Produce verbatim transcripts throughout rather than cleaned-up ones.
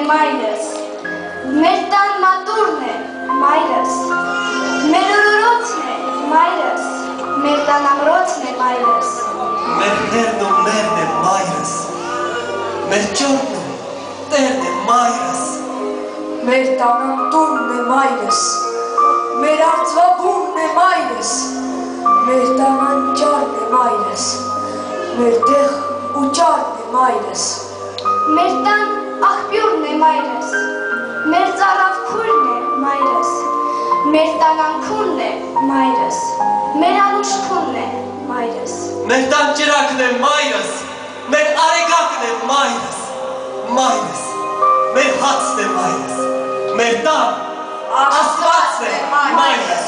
մայրս, մեր տան մատուրն է մայրս, մեր օրորոցն է մայրս, մեր տան ամրոցն է մայրս, մեր հերն ու մերն է մայրս, մեր ճորն ու տերն է մայրս, մեր տան անտունն է մայրս, մեր արծվաբունն է մայրս, մեր տան անճարն է մայրս, մեր տեղ ու ճարն է մայրս, մեր տան աղբյուրն է մայրս, մեր ծառավ քույրն է մայրս, մեր տան անքունն է մայրս, մեր անուշքունն է մայրս, մեր տան ճրակն է մայրս, մեր արեգակն է մայրս, մայրս, մեր հացն է մայրս, մեր տան Աստվածն է մայրս։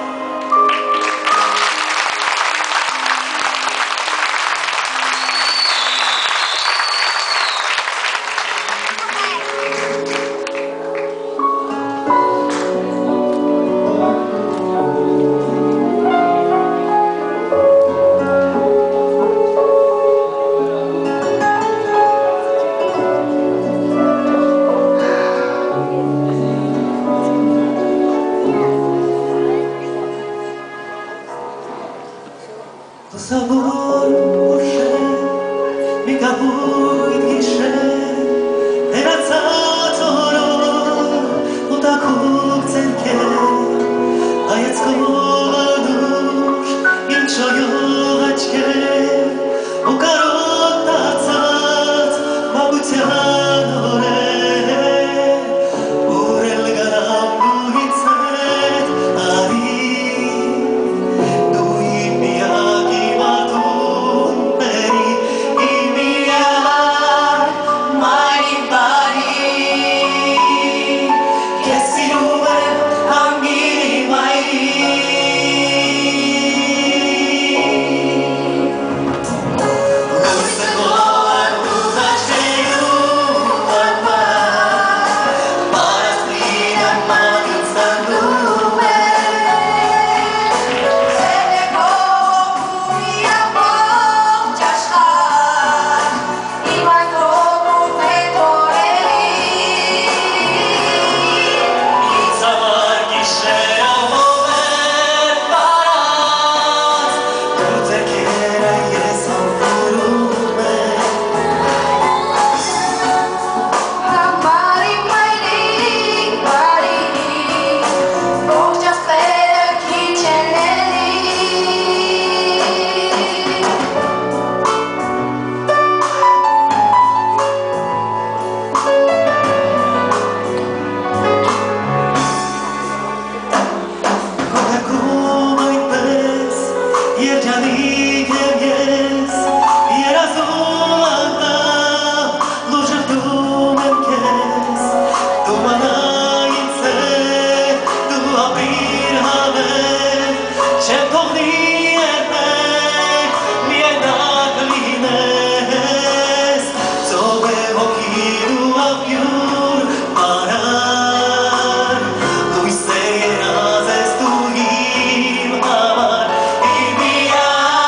Սավոր ուշեր, մի կապույտ գիշեր, հենացած օրոր, ու տաքուկ ձերքեր, հայացքով անուշ, ինչ շոյող աչքեր, ու կարոտացած մագության օրեր, ուր էլ գնամ դու ինձ հետ, արի,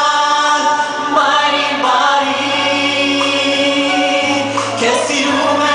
Que si